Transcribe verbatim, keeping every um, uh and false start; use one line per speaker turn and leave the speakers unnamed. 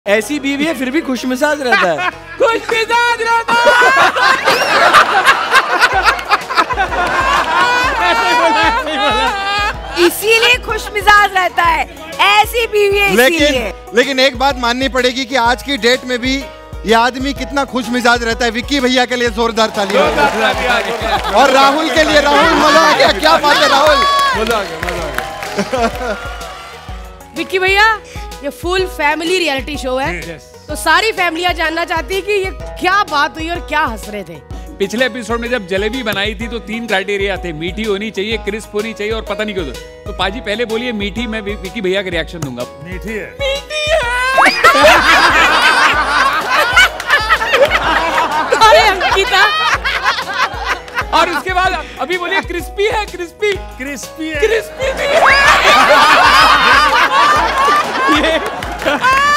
ऐसी बीवी है फिर भी खुशमिजाज रहता है। खुशमिजाज रहता
है। इसीलिए खुशमिजाज रहता है, ऐसी बीवी है इसीलिए।
लेकिन लेकिन एक बात माननी पड़ेगी कि आज की डेट में भी ये आदमी कितना खुश मिजाज रहता है। विक्की भैया के लिए जोरदार तालियां। और राहुल के लिए, राहुल मजा आ गया, क्या बात है राहुल,
मजा आ गया, मजा आ गया।
विक्की भैया ये फुल फैमिली रियलिटी शो है, तो सारी फैमिलियां जानना चाहती है कि ये क्या बात हुई और क्या हंस रहे थे।
पिछले एपिसोड में जब जलेबी बनाई थी तो तीन क्राइटेरिया थे, मीठी होनी चाहिए, क्रिस्प होनी चाहिए और पता नहीं क्यों। तो पाजी पहले बोलिए मीठी, मैं विक्की भैया का रिएक्शन दूंगा।
मीठी है,
मीठी है।
अरे अंकिता,
और उसके बाद अभी बोलिए क्रिस्पी है, क्रिस्पी
क्रिस्पी है,
क्रिस्पी भी है। ये